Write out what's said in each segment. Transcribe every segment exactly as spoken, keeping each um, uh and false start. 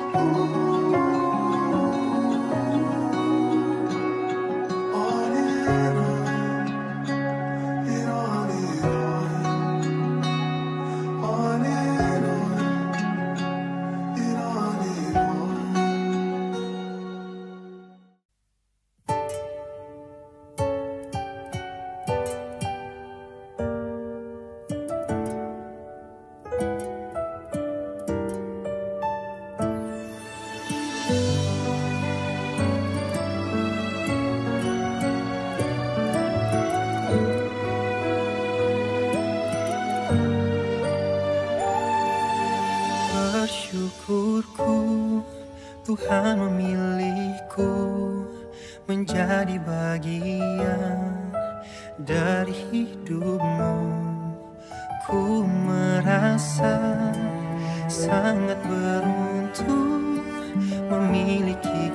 Bersyukurku Tuhan memilihku menjadi bagian dari hidupmu. Ku merasa sangat beruntung memiliki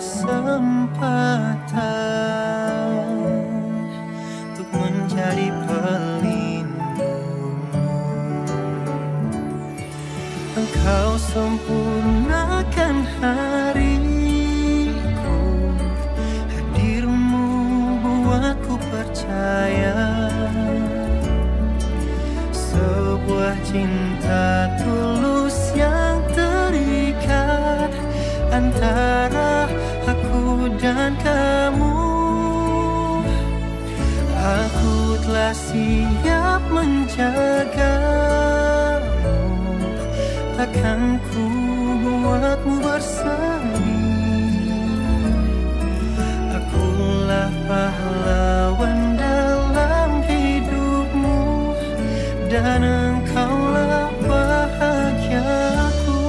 kesempatan untuk menjadi pelindungmu. Engkau sempurnakan hariku, hadirmu buatku percaya sebuah cinta tulus yang terikat antara aku dan kamu. Aku telah siap menjagamu, takkan ku buatmu bersedih. Akulah pahlawan dalam hidupmu, dan engkaulah bahagiaku.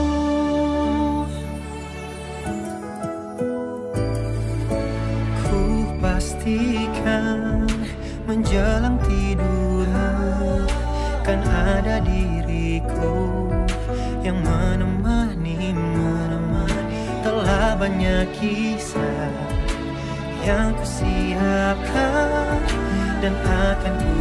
Ku pastikan menjelang tidurmu kan ada diriku yang menemani, menemani. Telah banyak kisah yang ku siapkan dan akan ku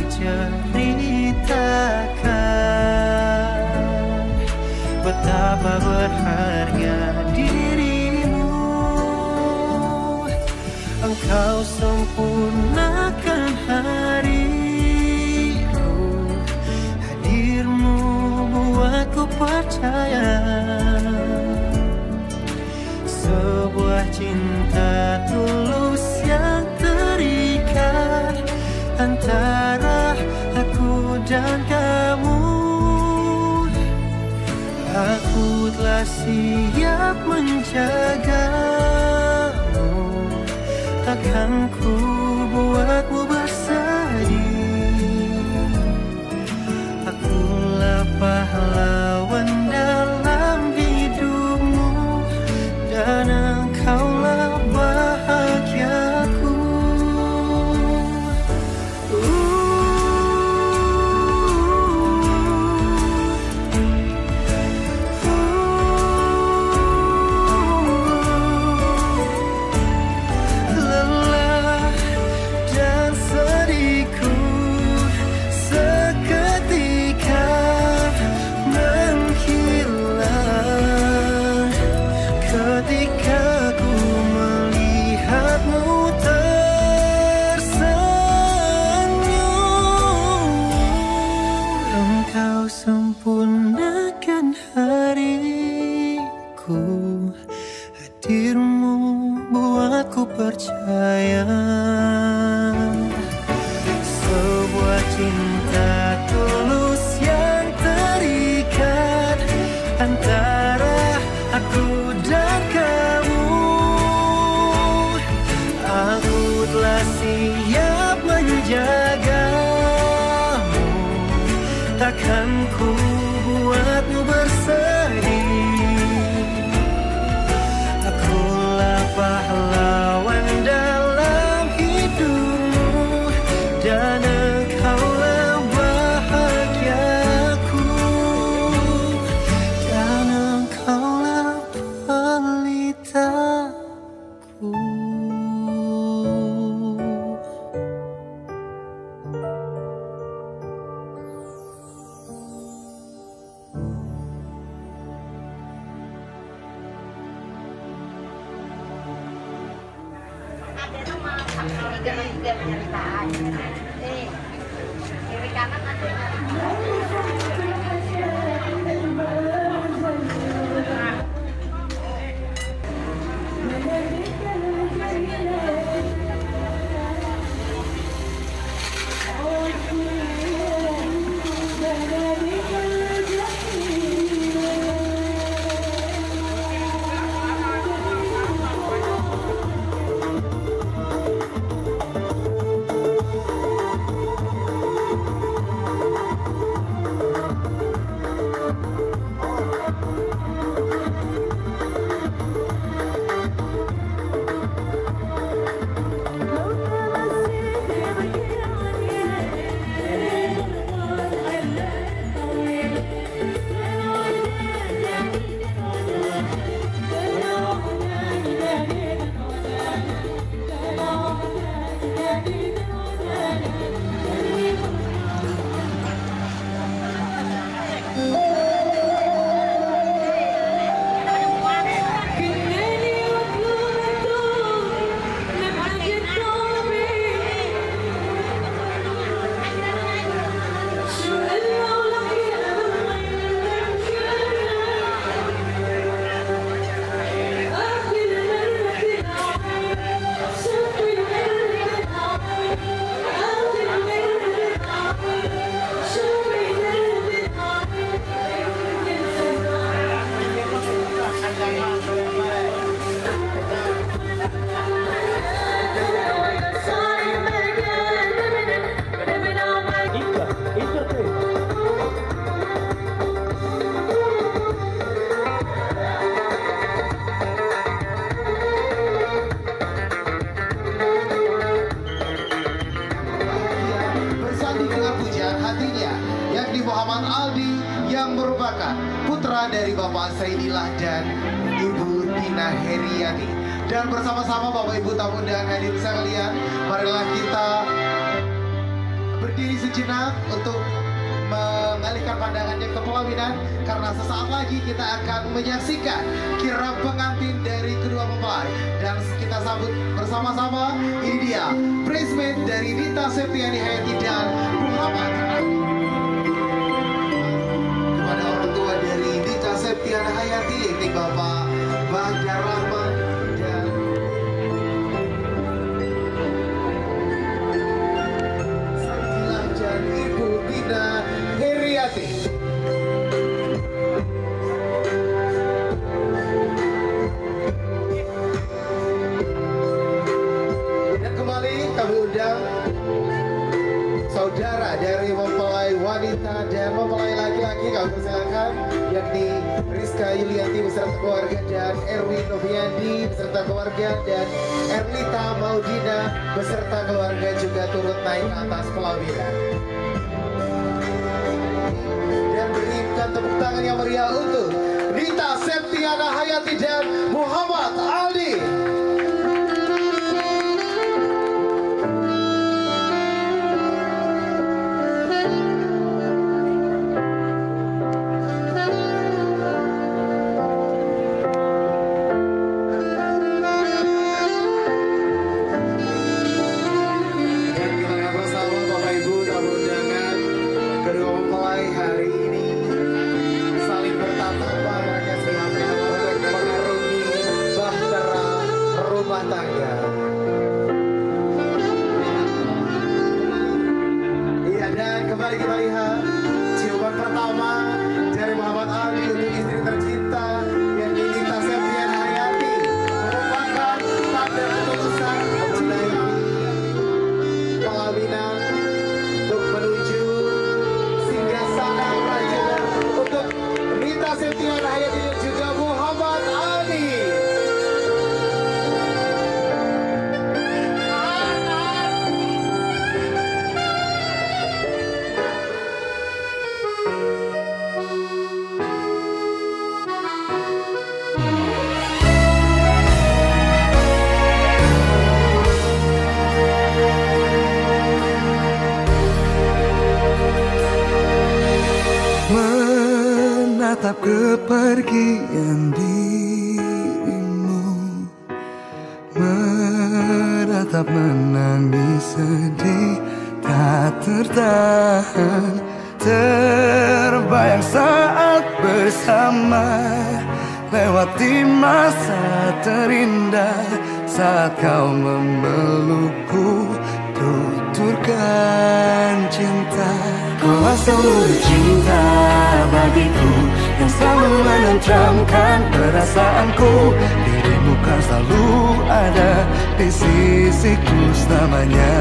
ceritakan betapa berharga dirimu. Engkau sempurnakan hariku, hadirmu buatku percaya sebuah cinta tulus yang terikat antara aku dan kamu. Aku telah siap menjagamu, takkan ku buatmu bersedih. Akulah pahlawan dalam hidupmu, dan engkaulah bahagiaku. Sempurnakan hariku, hadirmu buatku percaya sebuah cinta tulus yang terikat antara aku dan kamu. Aku telah siap menjagamu, takkan ku buatmu bersedih. Akulah pahlawan dalam hidupmu, dan engkaulah Kiri kanan ada. Muhammad Aldi yang merupakan putra dari Bapak Saidillah dan Ibu Tina Heriati. Dan bersama-sama Bapak Ibu tamu dan hadirin sekalian, marilah kita berdiri sejenak untuk mengalihkan pandangannya ke pelaminan, karena sesaat lagi kita akan menyaksikan kirap pengantin dari kedua mempelai. Dan kita sambut bersama-sama, ini dia bridesmaid dari Nita Septiani Hayati dan Muhammad Aldi. Kepada orang tua dari Nita Septiani Hayati, yaitu Bapak Bahjar Rahman dan Saidillah dan Ibu Tina Heriati. Dan kembali kami undang saudara dari mempelai wanita dan mempelai laki-laki, kami persilakan, yakni Rizka Yulianti beserta keluarga dan Erwin Noviandi beserta keluarga dan Erlita Maudina beserta keluarga juga turut naik ke atas pelaminan. Dan berikan tepuk tangan yang meriah untuk Nita Septiani Hayati dan Muhammad Aldi. Iya, dan kembali kita lihat ciuman pertama dari Muhammad Aldi untuk istri tercinta yang Nita Septiani Hayati, merupakan tanda ketulusan menaiki pelaminan untuk menuju singgasana kerajaan untuk Nita Septiani Hayati dan juga Muhammad Aldi. Menatap kepergian dirimu, menatap Saat menangis sedih tak tertahan, terbayang saat bersama, lewati masa terindah. Saat kau memelukku, tuturkan cinta. Kau seluruh cinta bagiku, yang selalu menenteramkan perasaanku. Dirimu kan selalu ada di sisiku selamanya.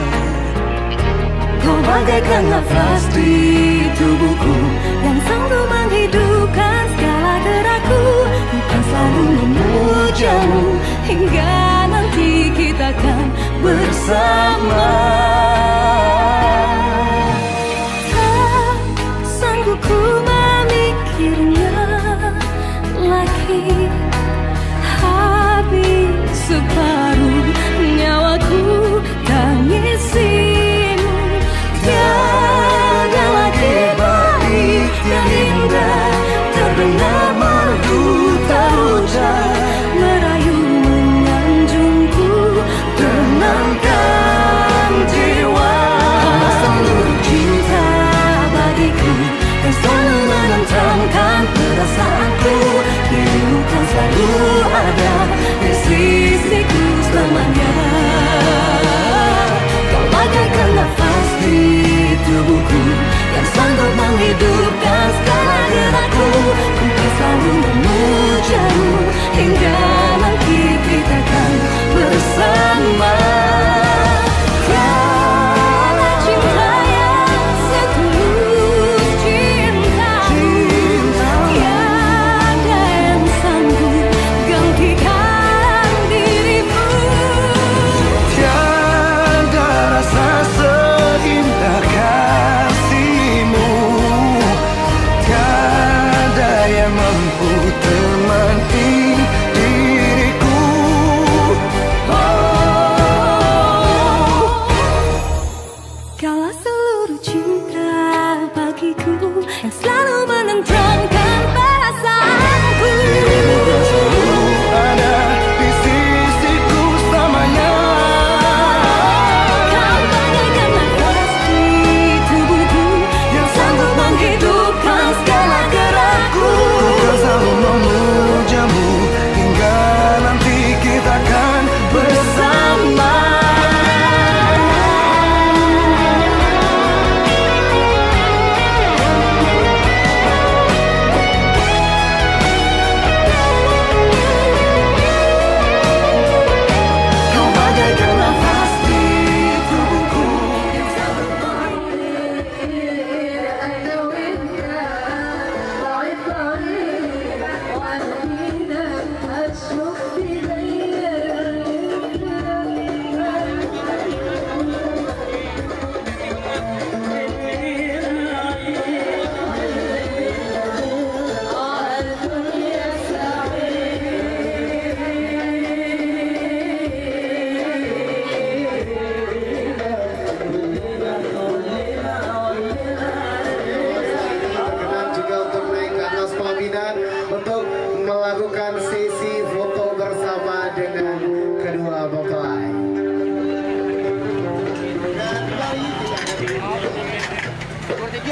Kau bagaikan nafas di tubuhku, yang selalu menghidupkan segala gerakku. Bukan selalu memujamu, hingga nanti kita akan bersama. Tak sanggup ku memikirnya lagi, habis separuh nyawaku tangisimu. Tiada lagi baik yang indah, terdengar merdu terucap, merayu menyanjungku, tenangkan jiwa. Kau seluruh cinta bagiku, yang selalu menenteramkan perasaanku. Dirimu kan selalu ada di sisiku selamanya. Kau bagaikan nafas di tubuhku, yang sanggup menghidupkan segala gerakku. Ku kan selalu memujamu, hingga nanti kita akan bersama. Tiada cinta yang setulus cintamu, tiada yang sanggup gantikan dirimu. Tiada rasa seindah kasihmu, tiada yang mampu temani diriku. Kaulah seluruh cinta bagiku, yang selalu menenteramkan perasaanku. Dirimu selalu ada di sisiku selamanya. Kau bagaikan nafas di tubuhku, yang sanggup menghidupkan segala gerakku. Ku kan selalu memujamu, hingga nanti kita akan bersama. Kau bagaikan nafas di tubuhku, yang sanggup Berkenan juga untuk naik ke atas pelaminan untuk melakukan sesi foto bersama dengan kedua mempelai. Dan kembali kita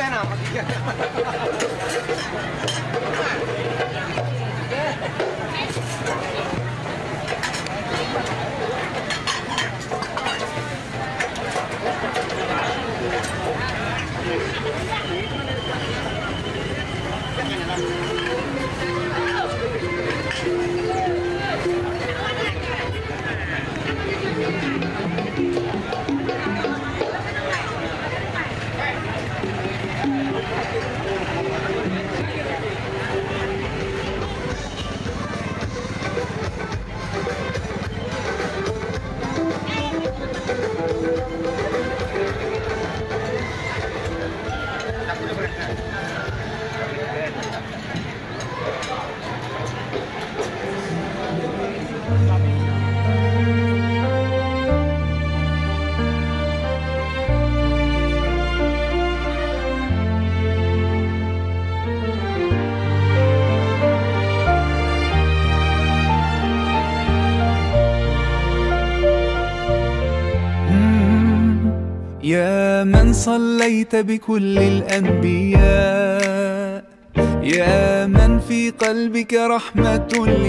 يا من صليت بكل الأنبياء، يا من في قلبك رحمة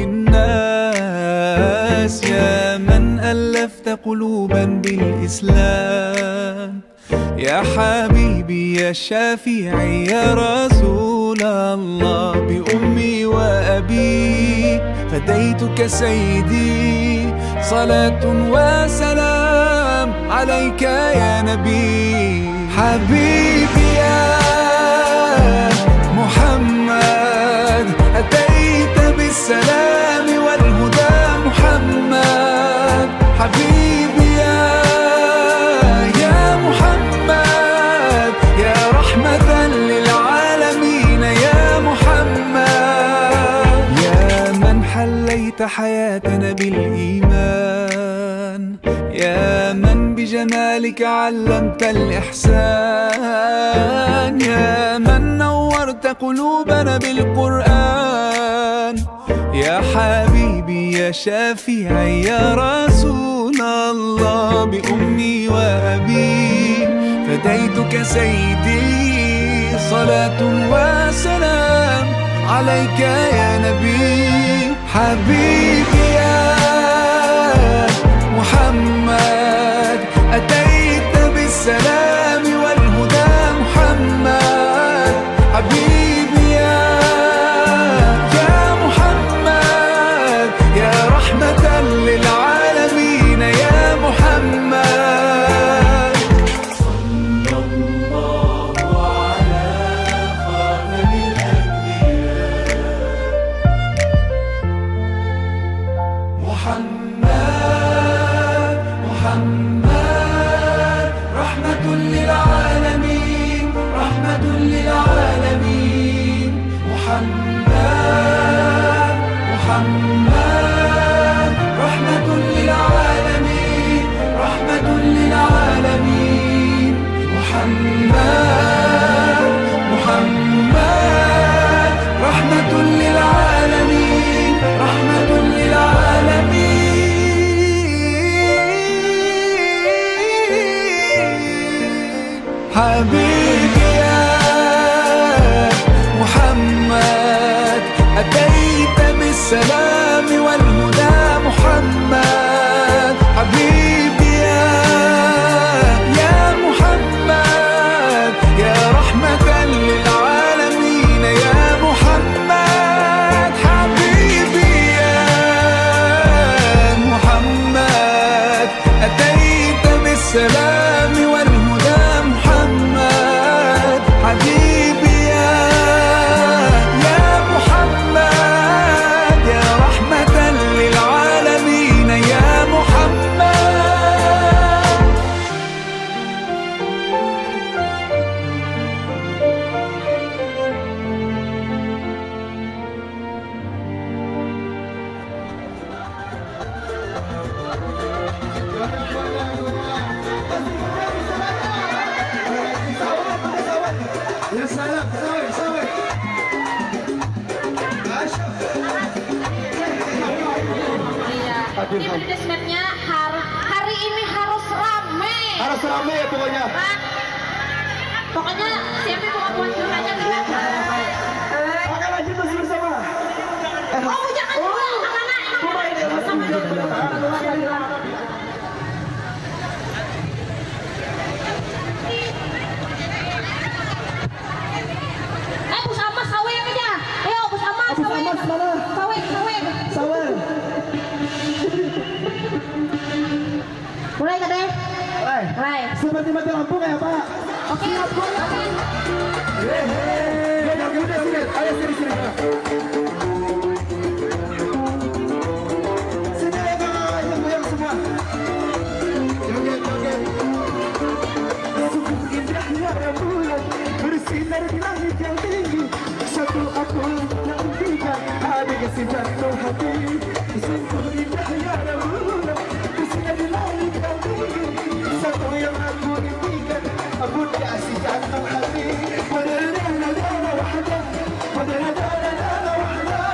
للناس، يا من ألفت قلوبا بالإسلام، يا حبيبي يا شافعي يا رسول الله، بأمي وأبي فديتك سيدي، صلاة وسلام عليك يا نبي. حبيبي يا محمد أتيت بالسلام والهدى محمد، حبيبي يا يا محمد يا رحمة للعالمين يا محمد، يا من حليت حياتنا بالإيمان، يا من بجمالك علمت الإحسان، يا من نورت قلوبنا بالقرآن، يا حبيبي يا شافعي يا رسول الله، بأمي وأبي فديتك سيدي، صلاة وسلام عليك يا نبي. حبيبي يا محمد أتيت بالسلام والهدى محمد، حبيبي يا يا محمد يا رحمة للعالمين يا محمد. صلى الله على خاتم الأنبياء محمد، محمد رحمة للعالمين، رحمة للعالمين، محمد، محمد رحمة للعالمين، رحمة للعالمين، محمد، محمد رحمة للعالمين، رحمة للعالمين. حبيبي يا محمد أتيت بالسلام والهدى محمد، حبيبي يا يا محمد يا رحمة للعالمين يا محمد، حبيبي يا محمد أتيت بالسلام والهدى محمد، حبيبي يا يا محمد يا رحمة للعالمين يا محمد. Ya salam, salam, salam. Iya. Ini advertisement-nya har- hari ini harus rame. Harus rame ya pokoknya. Hah? Pokoknya siapin buka puasa aja nih. Akan lanjut terus bersama. Oh jangan dulu, anak-anak ini sama dulu. Eh Bus Amas sawe aja. Ayo Bus Amas sawe. Amas mana? Sawe sawe. Sawer. Mulai Kade. Mulai. Mulai. Seperti mati lampu kayak Pak. Oke, oke. Hehehe. Udah, udah, sini. Ayo sini, sini. Sini ya Kak, yang goyang semua. Joget, joget. Sungguh indahnya rembulan bersinar di langit yang tinggi. Satu aku nantikan ada kesimpan hati. Sungguh indahnya rembulan bersinar di langit yang tinggi. Satu yang aku impikan, aku dikasih jantung hati. Pada dana dana wahda, pada dana dana wahda.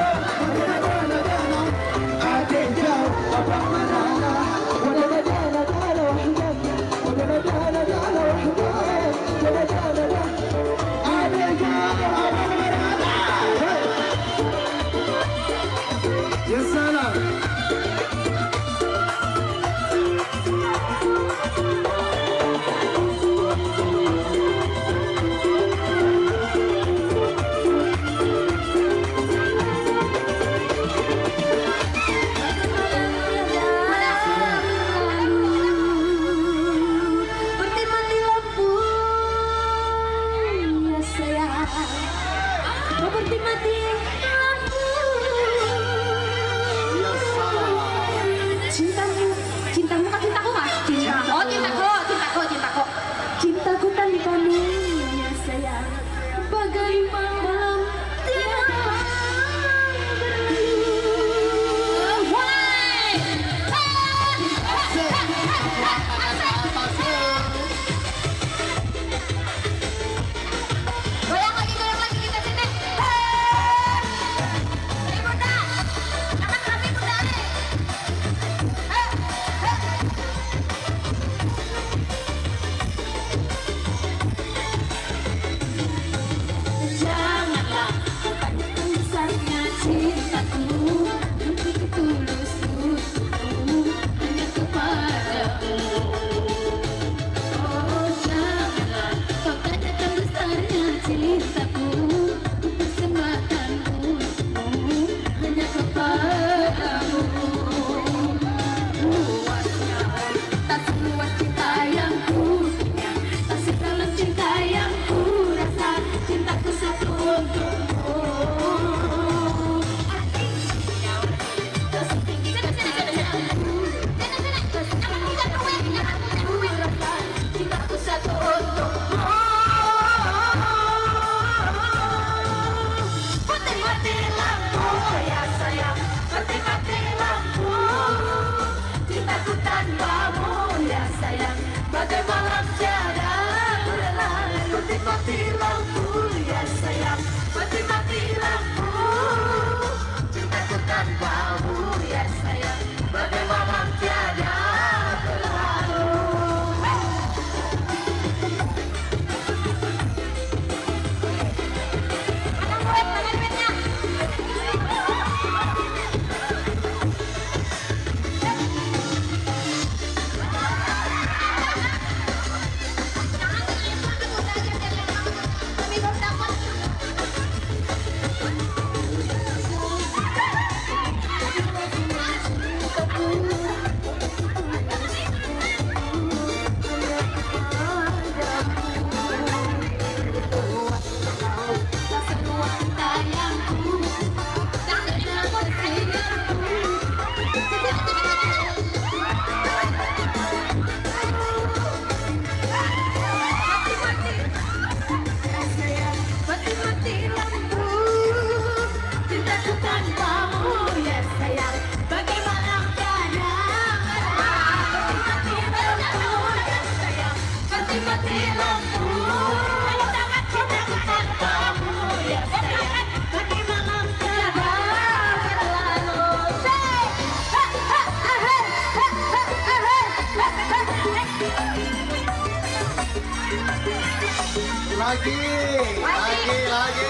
Lagi, lagi, lagi.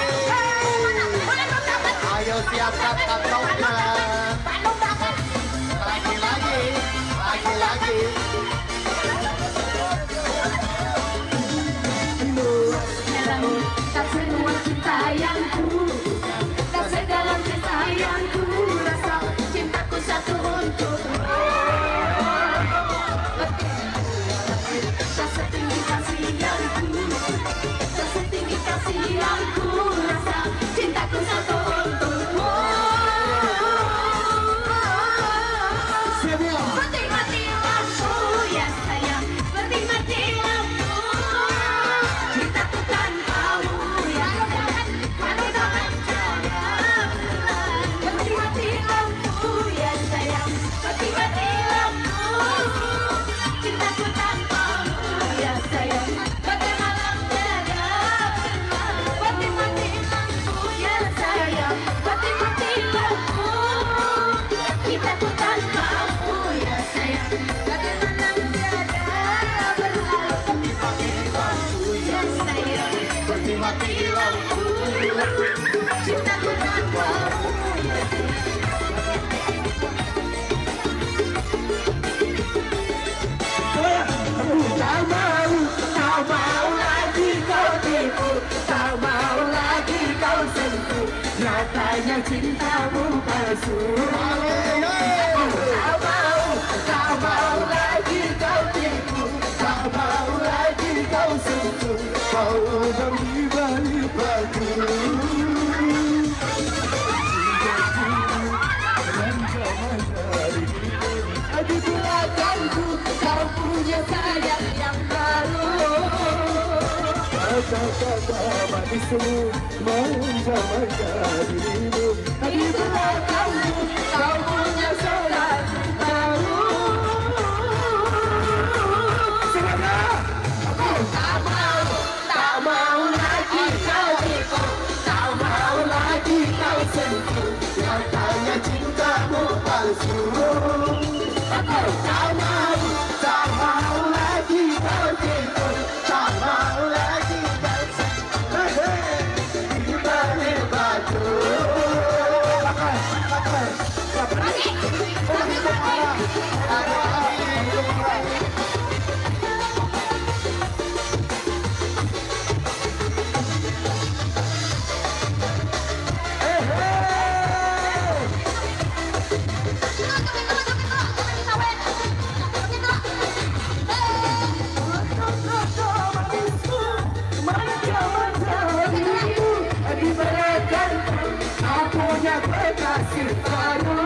Ayo siapkan kantongnya. Lagi, lagi, lagi, lagi. Tak semua cinta yang ku, tak sedalam cinta yang ku rasa, cintaku satu untukmu. Tak setinggi kasih yang ku, tak setinggi kasih yang ku rasa, cintaku satu untukmu. Mati-mati lampu ya sayang, mati-mati lampu, cintaku tanpamu ya sayang, mati-mati mati lampu ya sayang, mati-mati lampu, cintaku tanpamu ya sayang, mati malam terang, mati-mati lampu ya sayang, mati-mati lampu, cintaku tanpamu ya sayang, mati malam terang berlalu, ya sayang, Mati lampu. cintaku tanpamu ya Tak mau, tak mau lagi kau tipu, tak mau lagi kau sentuh, nyatanya cintamu palsu. Tak mau, tak mau lagi kau tipu, tak mau lagi kau sentuh, kau di balik batu. Di belakangku kau punya sayang yang baru. Kata-kata manismu menjamaikan dirimu. Di belakangku kau punya sayang baru. Semangat! Tak mau, tak mau lagi kau tipu, tak mau lagi kau sentuh, nyatanya cintamu palsu. Tak mau, tak mau lagi kau tipu, tak mau lagi kau sentuh, di balik batu. Di belakangku kau punya kekasih baru.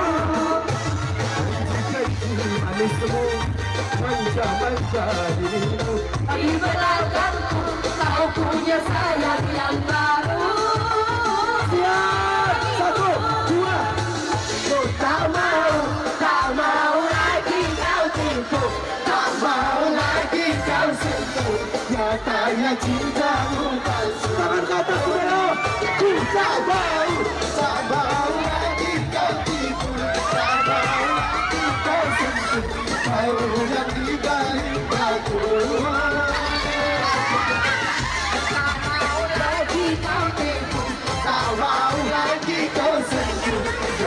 Manismu manja-manja dirimu. Di belakangku kau punya sayang yang baru. Siap, satu, dua. Ku tak mau, tak mau lagi kau tipu, tak mau lagi kau sentuh, nyatanya cintamu palsu. Tangan ke atas dulu. Ku tak mau, tak mau lagi kau tipu, tak mau lagi kau sentuh, kau yang di balik batu. Tak mau lagi kau tipu, tak mau lagi kau sentuh.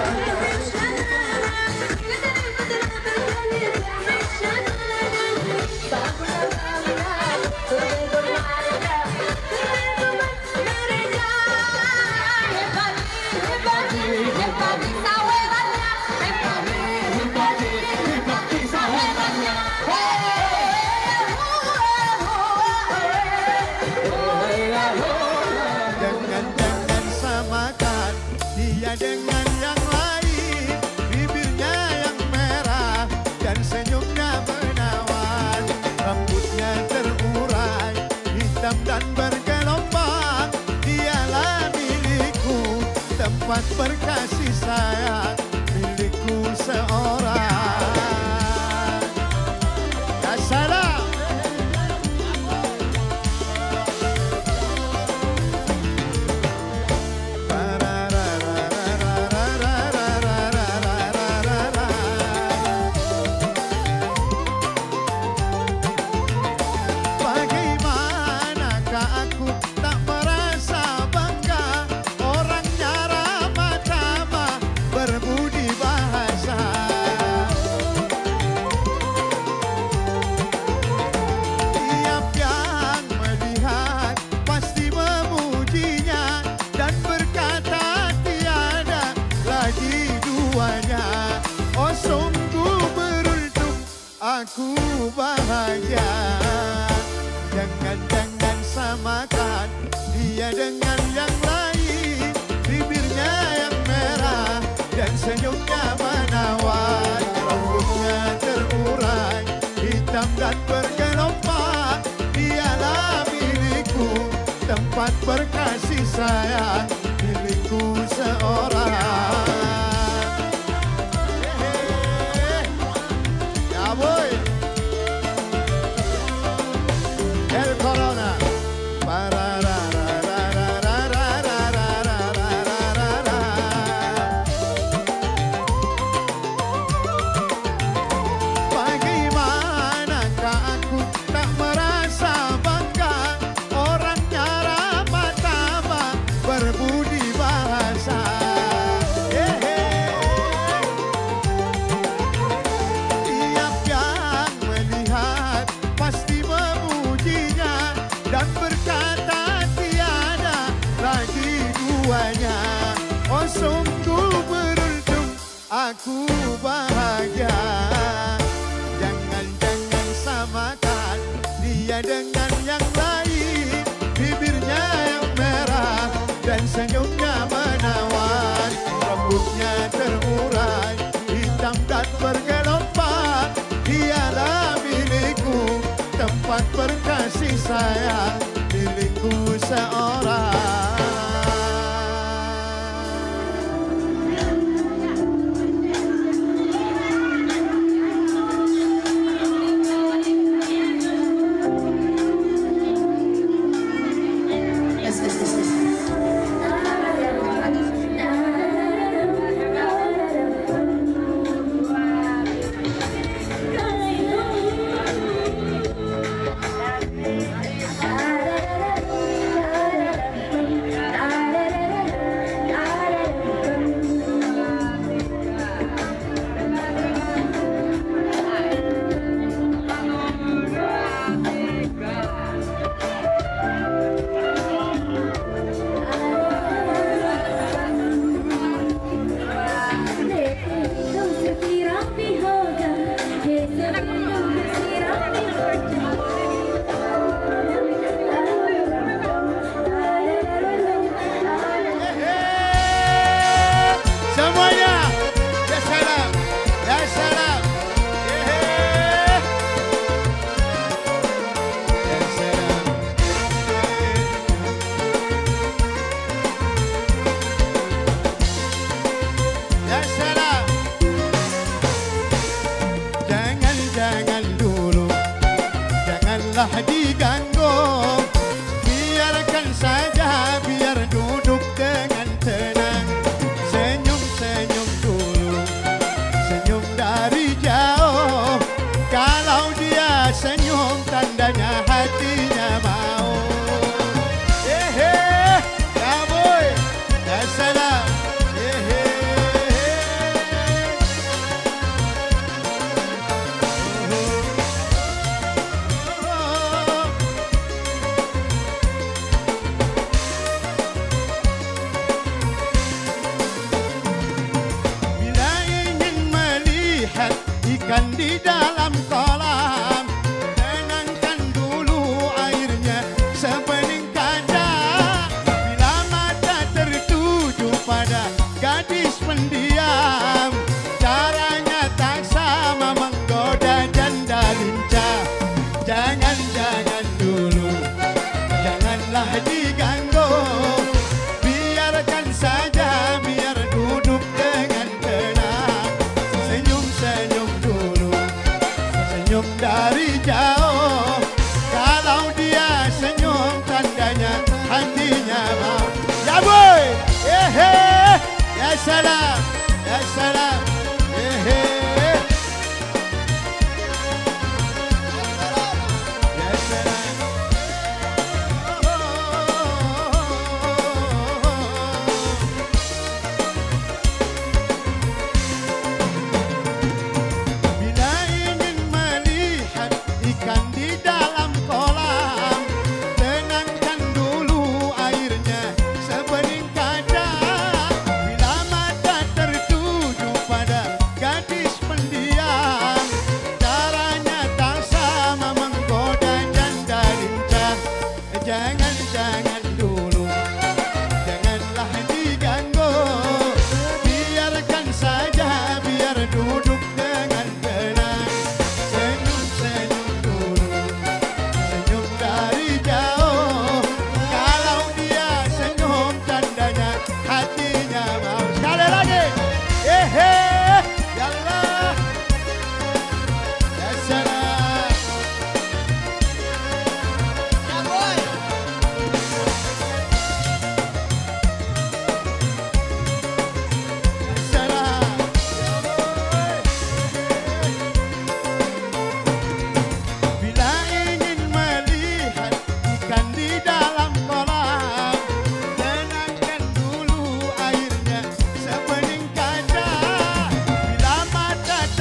Jangan-jangan samakan dia dengan yang lain, bibirnya yang merah dan senyumnya menawan, rambutnya terurai hitam dan bergelombang. Dialah milikku, tempat berkasih sayang, milikku seorang. Ya salam. Bagaimanakah aku aku bahagia. Jangan-jangan samakan dia dengan yang lain. Bibirnya yang merah dan senyumnya menawan. Rambutnya terurai, hitam dan bergelombang. Dialah milikku, tempat berkasih sayang, milikku seorang. Ya boy, El Corona. Bagaimanakah aku tak merasa bangga, orangnya ramah tamah, berbudi bahasa. Tiap yang melihat pasti memujinya dan berkata tiada lagi duanya. Oh sungguh beruntung, aku bahagia. Jangan-jangan samakan dia dengan yang lain. Bibirnya yang merah dan senyumnya menawan. Rambutnya terurai, hitam dan bergelombang. Dialah milikku, tempat berkasih sayang, milikku seorang. Yes, yes, yes, yes. Semuanya, ya salam, ya salam, yeah. Ya salam, ya salam. Jangan-jangan dulu, janganlah diganggu. Biarkan saja, biar duduk dengan tenang. Senyum-senyum dulu, senyum dari jauh. Kalau dia senyum, tandanya hatinya mau. Eh, eh, ya boy, ya salam. Eh, eh, oh, oh. Bila ingin melihat ikan di dalam kolam, tenangkan dulu airnya sebening kaca. Bila mata tertuju pada gadis pendiam, caranya tak sama menggoda janda lincah. Jangan-jangan dulu, janganlah diganggu. Biarkan saja, biar duduk dengan tenang. Senyum-senyum dulu,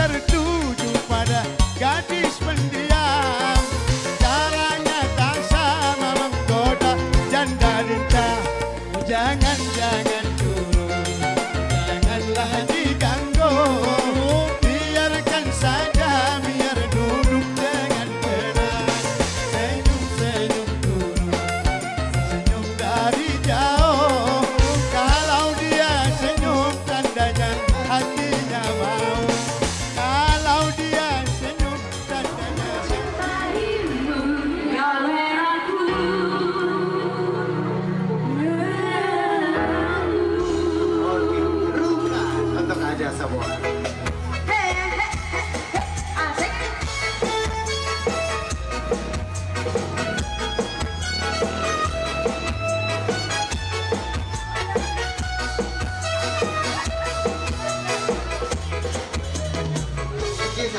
tertuju pada gadis pendiam. Caranya tak sama menggoda janda cinta. Jangan, jangan turun, janganlah diganggu. Biarkan saja, biar duduk dengan tenang. Senyum, senyum turun, senyum dari jauh. Kalau dia senyum, tandanya hatinya mau. Kalau dia senyum, tandanya Cintaimu, galeraku. Oke, Ruka untuk aja semua. Asik. Kisah.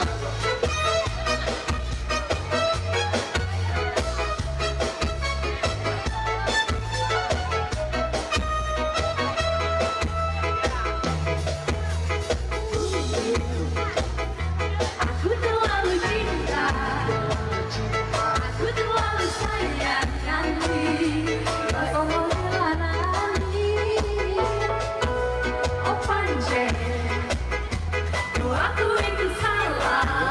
Aku terlalu cinta, aku terlalu sayang nanti. Kau mau nanti, oh panjang, aku itu salah.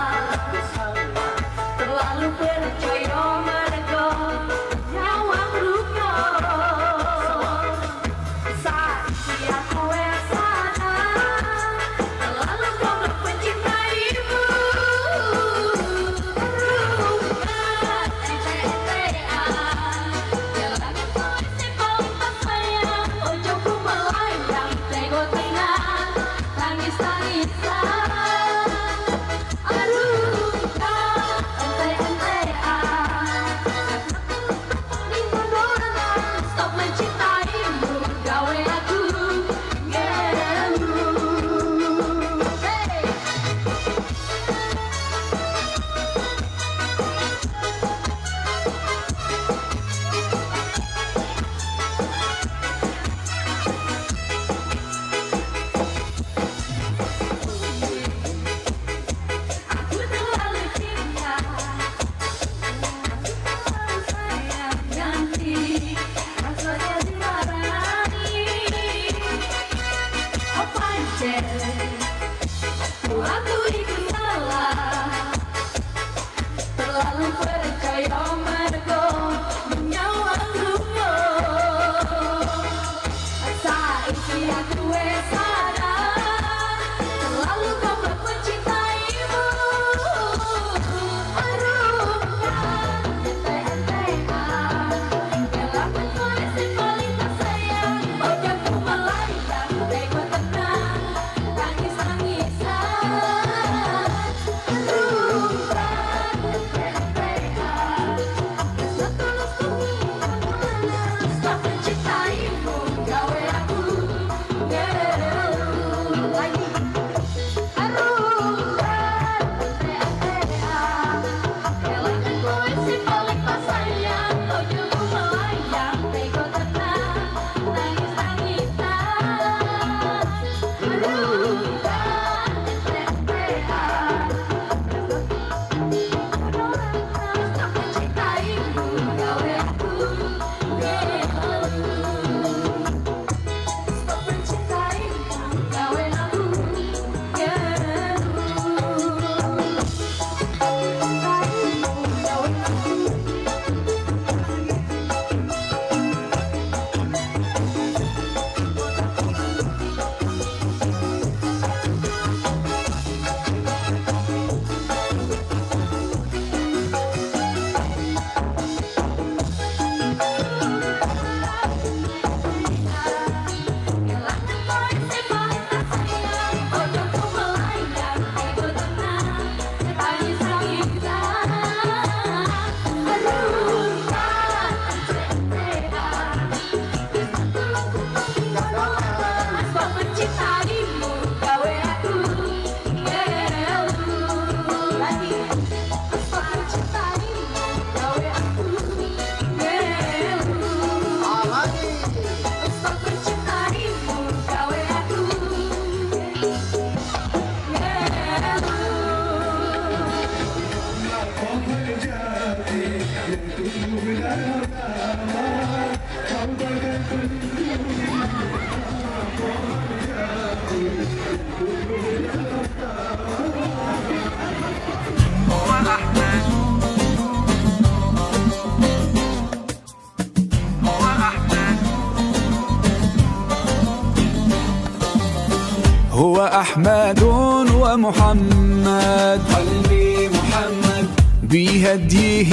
هو أحمد ومحمد، قلبي محمد بهديه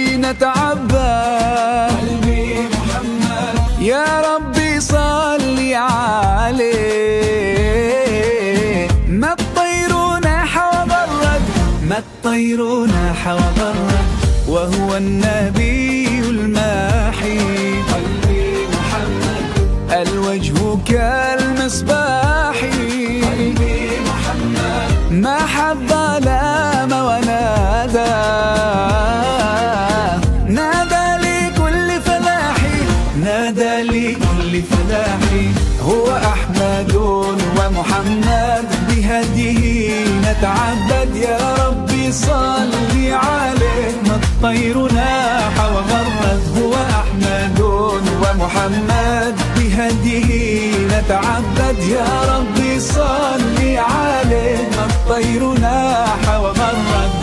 نتعبد، قلبي محمد يا ربي صلي عليه. ما الطير ناح وبرد، ما الطير ناح وبرد وهو النبي الماحي، قلبي محمد الوجه كالمصباح، قلبي محمد ما حب ظلام ونادى، نادى لكل فلاحي، نادى لكل فلاحي. هو أحمد ومحمد بهديه نتعبد، يا ربي صلي عليه. ما الطير ناح وغرد، هو أحمد ومحمد بهديه نتعبد، يا ربي صلي عليه. ما الطير ناح وغرد.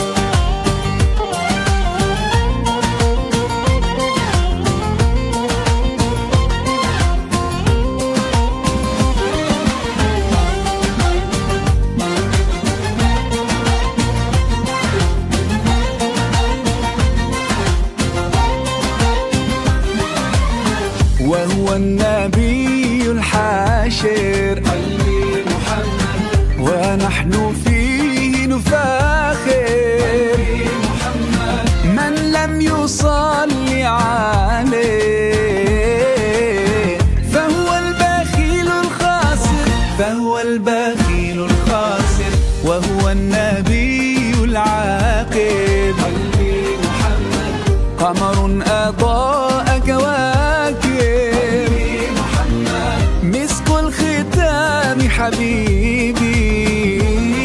وهو النبي الحاشر، قلبي محمد ونحن فيه نفاخر، قلبي محمد من لم يصلي عليه فهو البخيل الخاسر، فهو البخيل الخاسر. وهو النبي العاقب، قلبي محمد قمر أضاء كواكب، مسك الختام حبيبي.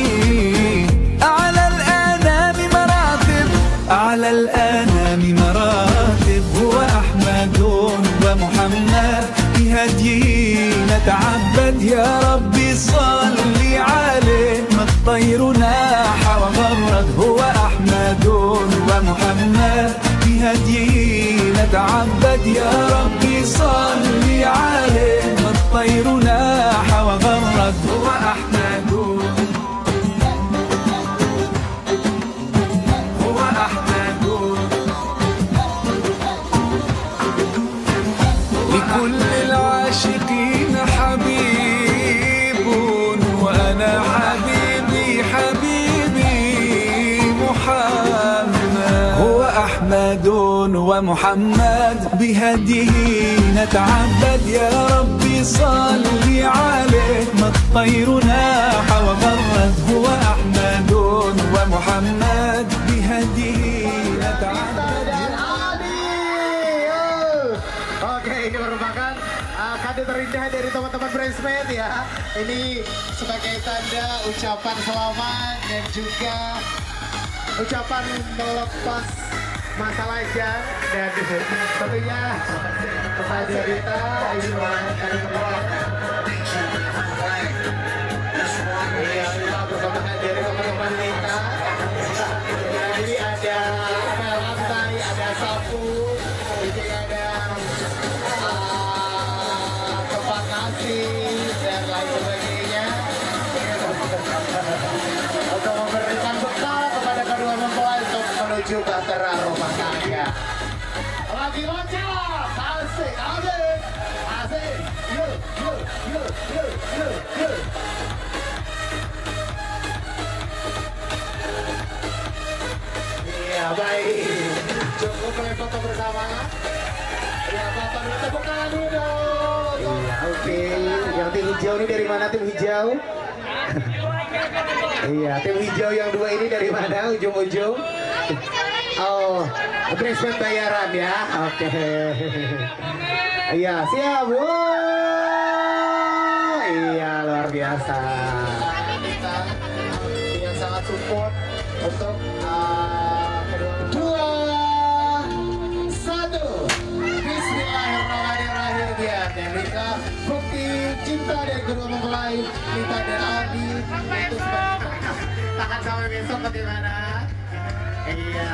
أعلى الأنام مراتب، أعلى الأنام مراتب. هو أحمد ومحمد بهديه نتعبد، يا ربي صلي عليه. ما الطير ناح وغرد، هو أحمد ومحمد بهديه نتعبد، يا ربي صلي عليه. ما الطير ناح وغرد، هو أحمد، هو أحمد لكل العاشقين حبيب، وأنا حبيبي حبيبي محمد. هو أحمد ومحمد بهديه نتعبد، يا ربي صلي عليه. ما الطير ناح وغرد، هو أحمد ومحمد بهديه نتعبد. Oke, ini merupakan uh, kado terindah dari teman-teman Bridesmaid ya. Ini sebagai tanda ucapan selamat dan juga ucapan melepas masalah aja, dan tentunya kepada Rita ini merupakan iya, bersama dari teman-teman Rita. Jadi ada lantai, ada sapu, ini ada uh, tempat nasi dan lain sebagainya untuk memberikan bekal kepada kedua mempelai untuk menuju bahtera rumah tangga. Lagi loncat, asik, asik, asik, yuk, yuk, yuk, yuk, yuk, yuk. Iya, baik. Cukup boleh foto bersama. Ya, foto dulu, tepuk tangan dulu dong. Iya, oke. Yang tim hijau ini dari mana tim hijau? Iya, tim hijau yang dua ini dari mana? Ujung-ujung? Oh, Bridesmaid bayaran ya. Oke. Iya, siap. Wow. Iya, luar biasa. Kita yang sangat support untuk uh, kedua cinta dari kedua mempelai Nita dan Aldi. Itu sebagai tahan sampai besok bagaimana? Iya.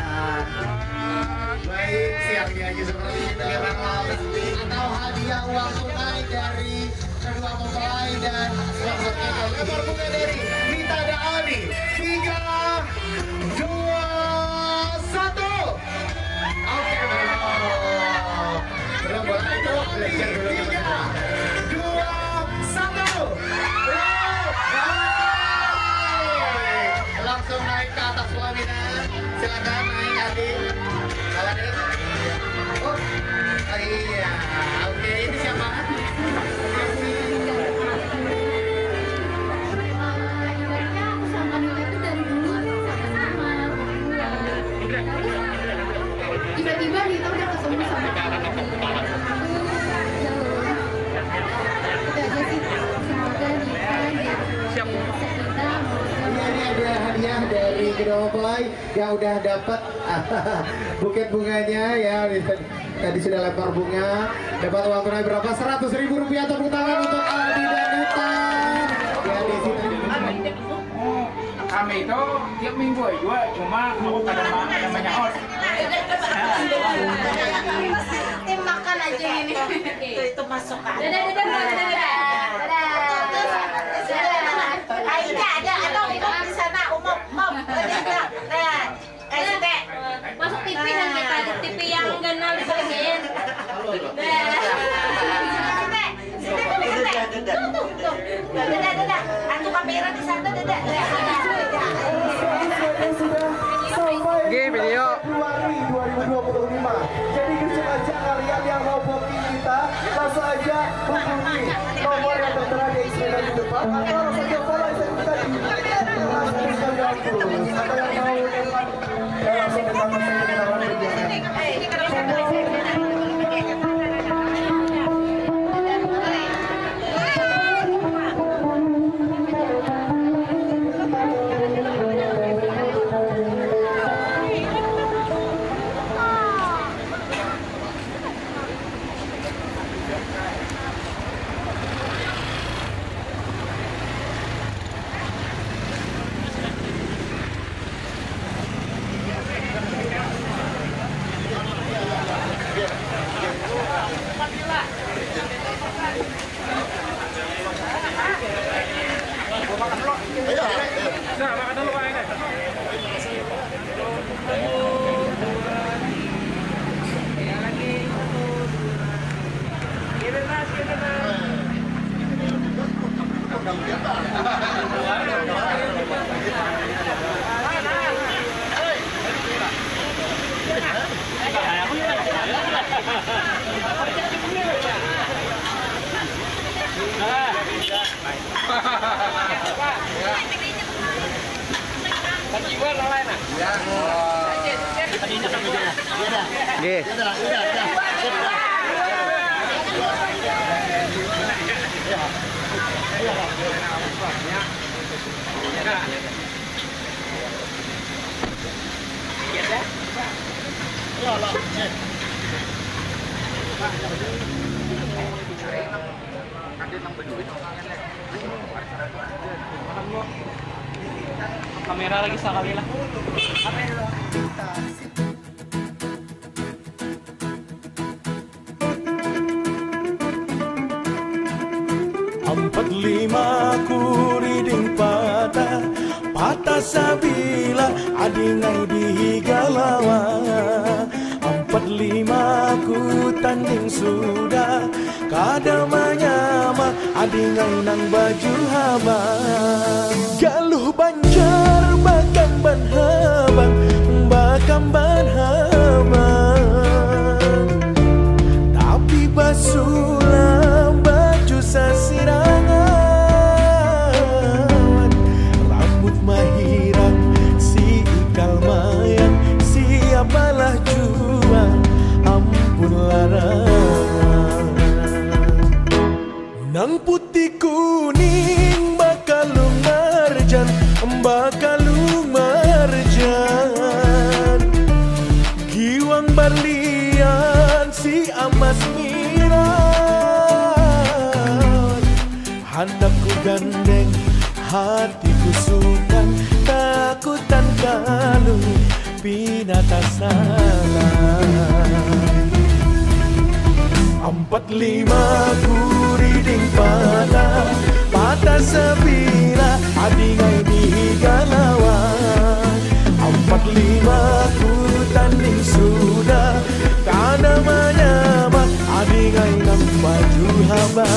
Baik, siap aja seperti itu ya Bang Aldi. Atau hadiah uang tunai dari kedua mempelai dan selanjutnya lempar bunga dari Nita dan Aldi. Tiga, dua, satu. Oke, belum. Belum buat itu belajar dulu. Tiga, dua, satu. Langsung naik ke atas pelaminan. Silakan naik Aldi. Kawan ini. Oh, iya. Oke, ini siapa? Ibaratnya aku sama Nila itu dari dulu sama-sama berdua. Tiba-tiba Nita udah ketemu sama aku. Itu aja sih. Semoga Nita jadi kita. Ini ada hadiah dari kedua mempelai yang udah dapat buket bunganya ya. Tadi sudah lempar bunga, dapat uang tunai berapa? seratus ribu rupiah. Tepuk tangan untuk Aldi dan Nita. Ya di sini. Kami itu tiap minggu juga, cuma aku kadang ada banyak os. Tim makan aja ini. Itu itu masuk kan. Dadah, dadah, dadah, dadah. Aida ada ada umum di sana umum umum. Nah, kasih teh. Masuk T V dan kita di T V yang ganal di bagian. Tuh tuh tuh. Dadah dadah. Anu kamera di sana dadah. Oke, video Februari dua ribu dua puluh lima. Jadi sengaja kalian yang mau booking kita langsung aja hubungi nomor yang tertera di Instagram di depan atau langsung aja follow Instagram tadi. Langsung Instagram dulu. Siapa yang mau depan ya langsung depan masuk ke dalam perjalanan. Oke. Kamera lagi sekali lah. Empat lima kuriding patah, patah sabila adingai digalawa. Empat lima ku tanding sudah, kadamanya mah adingai nang baju haba. Galuh banjar bakam ban habang, bakam ban habang. Tapi basulah baju sasirangan, rambut mahirang si ikal mayang, siapalah juang ampun larang. Nang putih kuning bakalung marjan, bakalung marjan, giwang berlian si amas miran, hatiku sukan takutan kalau binata salah. Empat lima kuriding patah, patah sebila adingai di galawa. Empat lima ku tanding sudah, tak namanya mah adingai nang baju haba.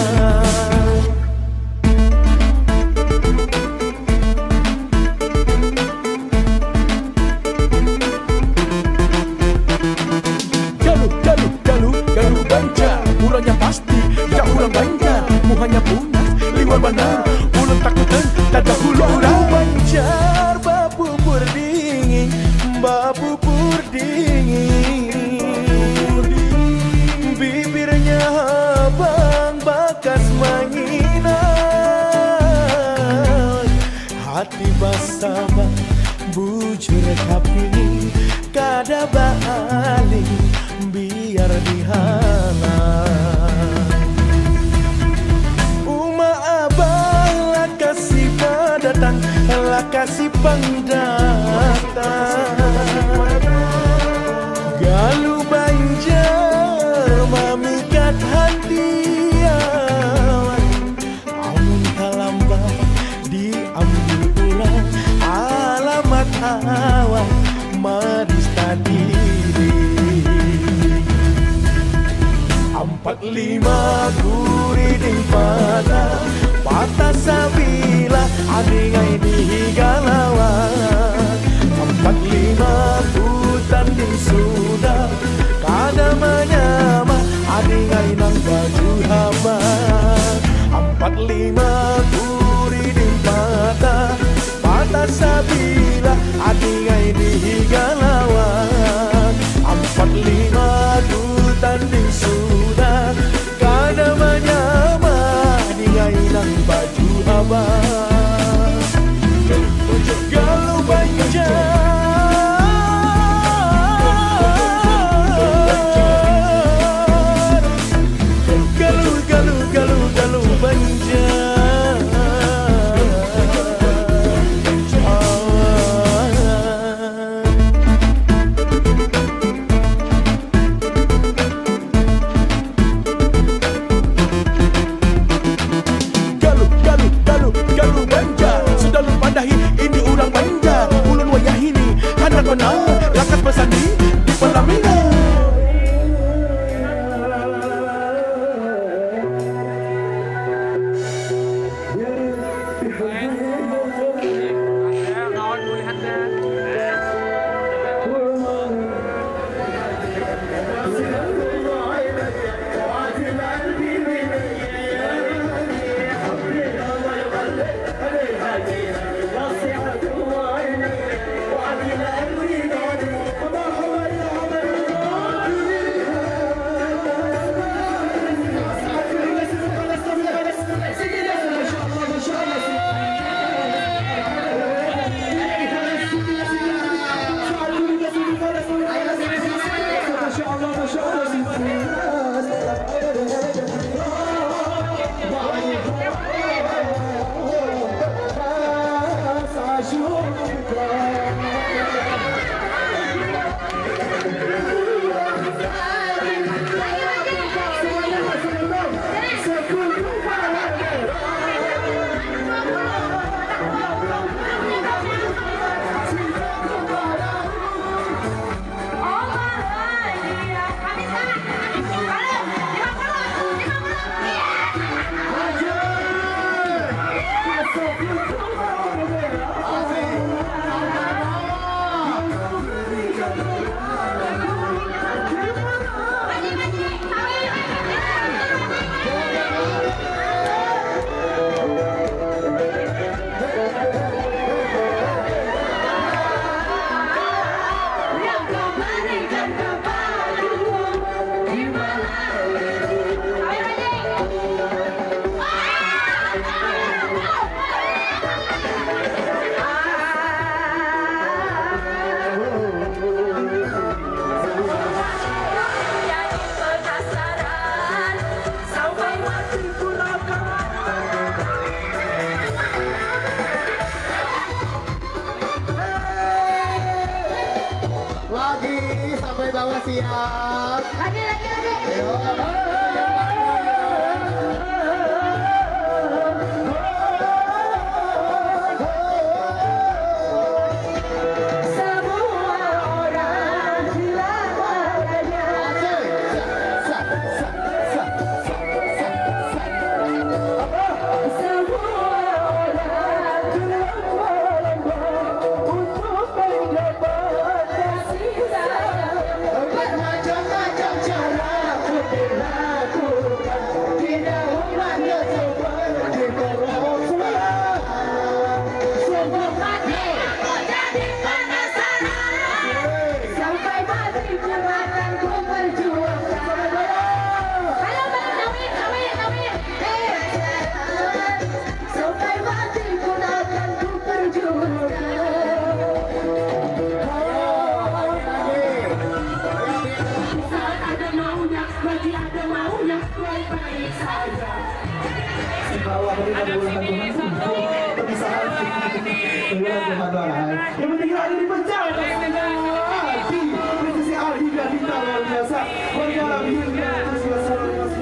Ulangnya pasti, ya ulang banjar, muhanya punas, liwar bandar, ulang takutan, tada ulang banjar, babubur dingin, babubur dingin, bibirnya abang bakas mainan, hati basah bujur tapi kada balik biar dihalang. Uma abang lah kasih padatan, lah kasih pangdatan. Galu banjar mamikat hatian, amun kalambah diambil ulang alamat awal maris tadi. Empat lima kuriding patah, patah sabila adingai di galawa. Empat lima ku tanding sudah, kada menyama adingai nang baju haba. Empat lima kuriding patah, patah sabila adingai di galawa. Empat lima ku tanding sudah, kada menyama adingai nang baju haba. Galau banjar, galau galau galau galau banjar. Ah. sampai bawah siap. Lagi, lagi, lagi. Macam-macam cara aku dilakukan, tidak umumnya seperti perempuan. Sungguh mati aku jadi penasaran, sampai mati pun akan ku perjuangkan. Halo Bang, kami, kami, kami. Sampai mati pun akan ku perjuangkan. Ada maunya, bagi ada maunya, baik-baik saja. Bahwa kita diulang Tuhan, perpisahan diulang Tuhan Tuhan. Yang penting ada di bencana di posisi Aldi dan Dita luar biasa. Warga Hilda terus biasa.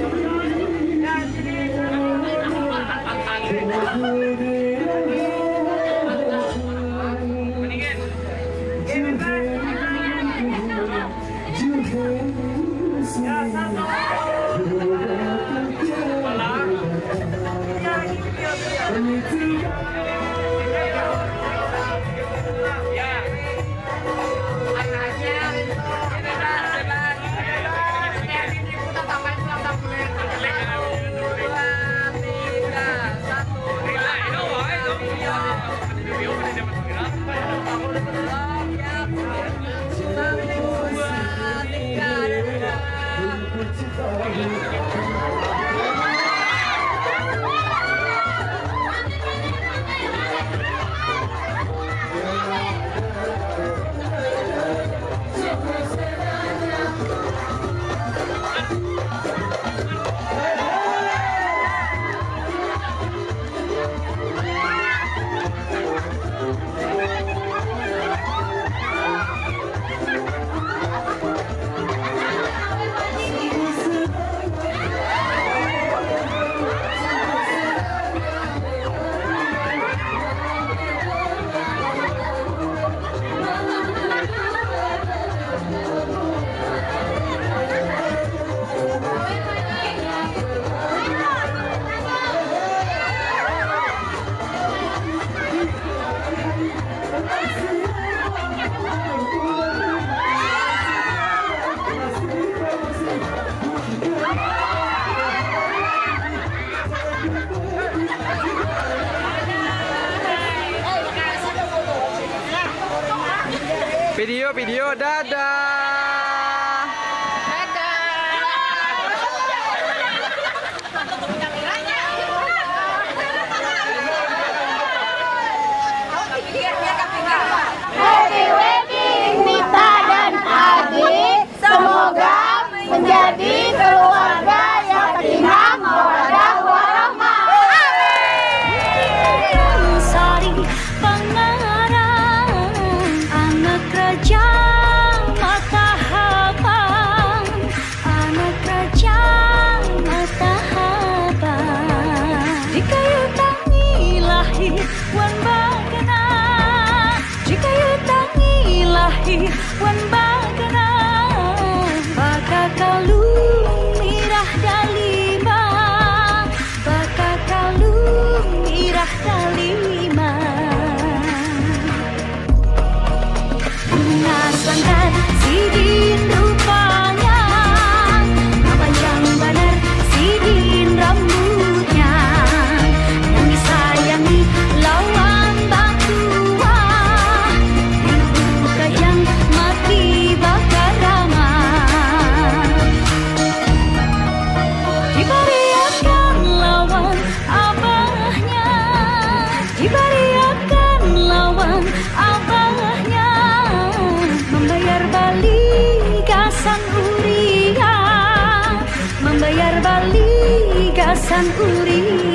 Video, video, dadah. Happy wedding Nita dan Adi. Semoga menjadi keluarga yang sakinah mawaddah warahmah. Amin. Sari Pangarang, anak raja Matahabang, anak raja Matahabang. Jika you tangi lahir wan bagana, jika you tangi lahir wan bagana, baka kalung mirah dalima, baka kalung mirah dalima. Nasantan sidin rupanya, panjang banar sidin rambutnya, yang disayangi lawan batua, ibu kajang mati bakar ramah. Dibariakan lawan abahnya, dibariakan lawan abahnya, membayar baligasan uria, membayar baligasan uria.